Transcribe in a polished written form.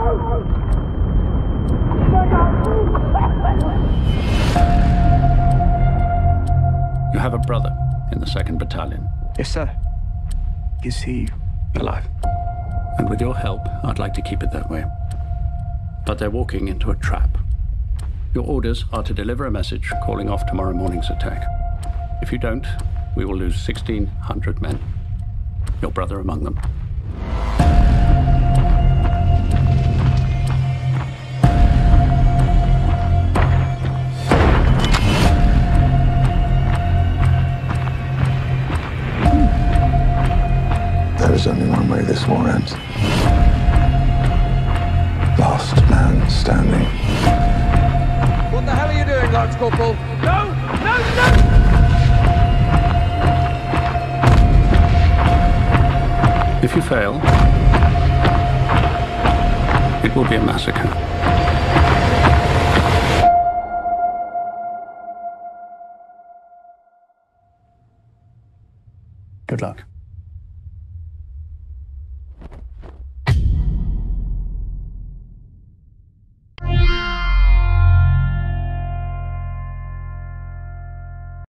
You have a brother in the 2nd Battalion. Yes, sir. Is he alive? And with your help, I'd like to keep it that way. But they're walking into a trap. Your orders are to deliver a message calling off tomorrow morning's attack. If you don't, we will lose 1,600 men. Your brother among them. There is only one way this war ends. Last man standing. What the hell are you doing, Lance Corporal? No! No! No! If you fail, it will be a massacre. Good luck.